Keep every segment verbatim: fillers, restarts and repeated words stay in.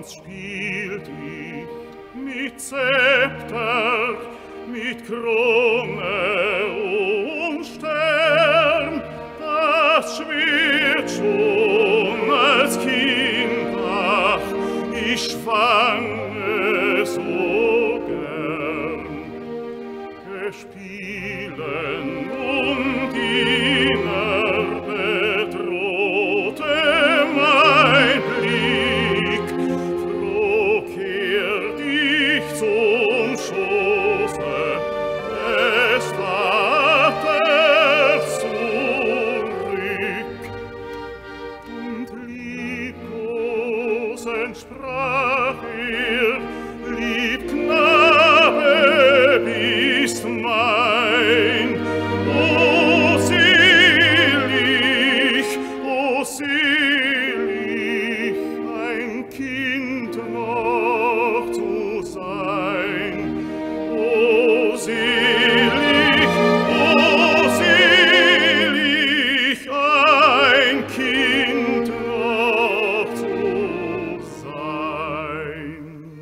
Tanz spielt ich mit Zepter, mit Krone und Stern. Das schwirrt schon als Kind, ach, ich fange so gern. Gespielen und Diener bedrohte mein Blick, froh kehrt ich zum Schoße des Vaters zurück. Und lieblos entsprach er: Lieb Knabe, bist mein, o selig, o selig, ein Kind noch zu sein. O selig, o selig, ein Kind noch zu sein.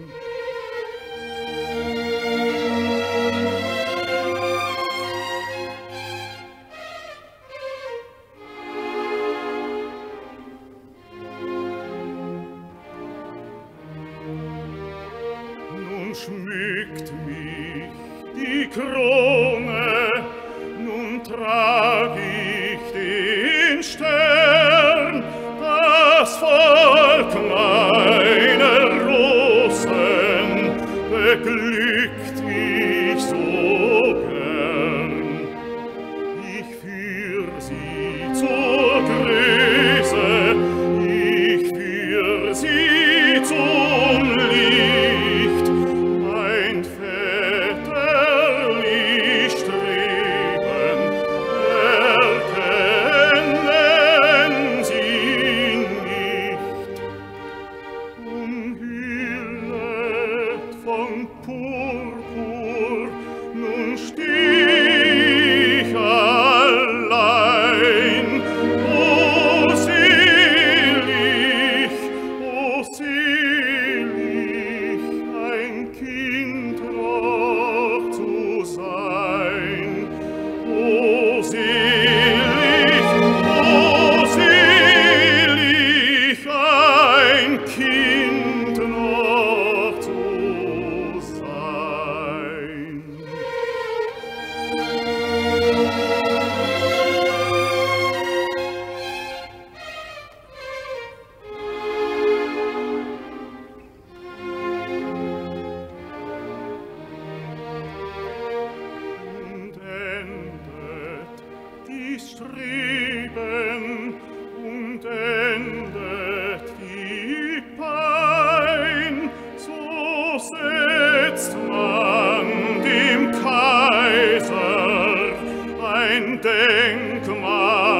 Nun schmückt mich die Krone, nun trag ich den Stern, das Volk meiner Rosen beglückt ich so gern. Ich führ sie zur Größe, ich führ sie zum Licht, mein väterlich Streben erkennen sie nicht. Umhüllet von Purpur, nun steh ich allein. O selig, o selig, ein Kind noch zu sein. O selig, o selig, ein Kind noch zu sein. Und endet die Streben, und endet die Pein, so setzt man dem Kaiser ein Denkmal